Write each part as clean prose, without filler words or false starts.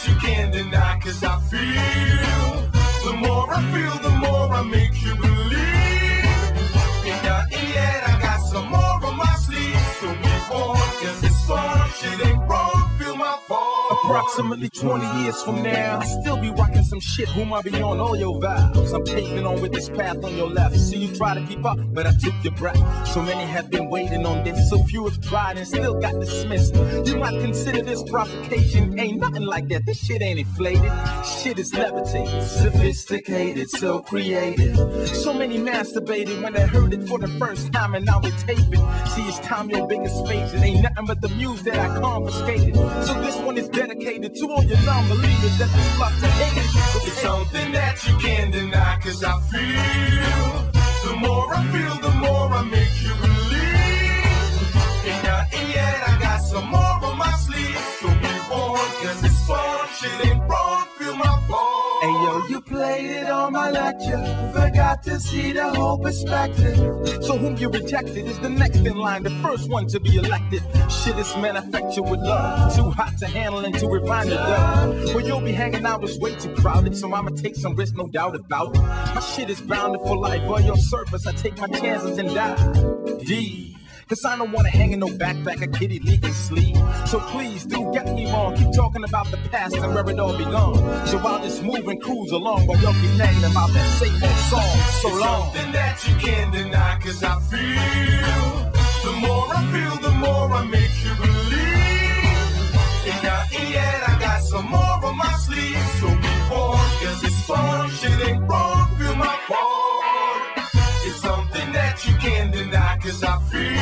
that you can't deny, cause I feel. The more I feel, the more I make you believe. Ain't nothing yet, I got some more on my sleeve. So be warned, cause it's on, shit ain't wrong, feel my fall. Approximately 20 years from now, I still be rocking some shit, whom I be on all your vibes. I'm paving on with this path on your left. See you try to keep up, but I took your breath. So many have been waiting on this, so few have tried and still got dismissed. You might consider this provocation, ain't nothing like that, this shit ain't inflated. Shit is levitated, sophisticated, so creative. So many masturbated when they heard it for the first time, and now they tape it. See, it's time your biggest face, it ain't nothing but the muse that I confiscated. So this one is dedicated to all your non-believers that just love to hate it. It's something that you can't deny, cause I feel. The more I feel, the more I make you believe. Ain't nothing yet, I got some more on my sleeve. So be warned, cause it's on, shit ain't wrong, feel my fall. Hey yo, you played it on my lecture, forgot to see the whole perspective. So whom you rejected is the next in line, the first one to be elected. Shit is manufactured with love, too hot to handle and too refined to dub. Where you'll be hanging out is way too crowded, so I'ma take some risks, no doubt about it. My shit is bounded for life, on your surface I take my chances and die. D. Cause I don't wanna hang in no backpack, a kitty leaking sleep. So please do get me wrong, keep talking about the past and where it all begun. So I'll just move and cruise along while y'all keep nagging about that same old song so long. It's something that you can't deny, cause I feel. The more I feel, the more I make you believe. Ain't nothing yet, I got some more on my sleeve. So be warned, cause it's on, shit ain't wrong, feel my fall. It's something that you can't deny, cause I feel.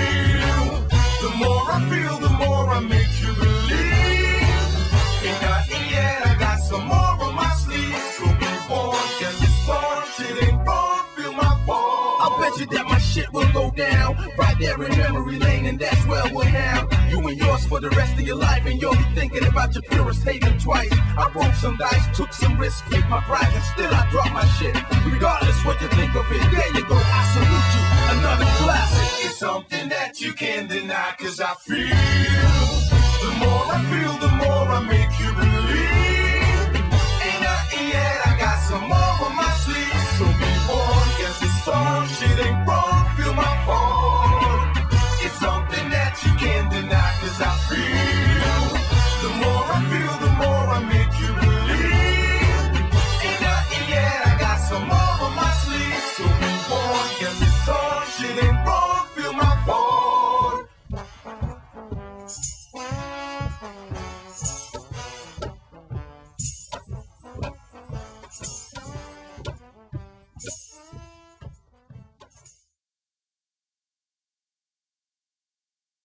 The more I feel, the more I make you believe. Ain't nothing yet, I got some more on my sleeve. So be warned, cause it's on, shit ain't wrong, feel my fall. I'll bet you that my shit will go down right there in memory lane, and that's where we'll have you and yours for the rest of your life. And you'll be thinking about your purest haven twice. I broke some dice, took some risks, paid my price, and still I dropped my shit. Regardless what you think of it, there you go, I salute you. Another classic. It's something that you can't deny, cause I feel. The more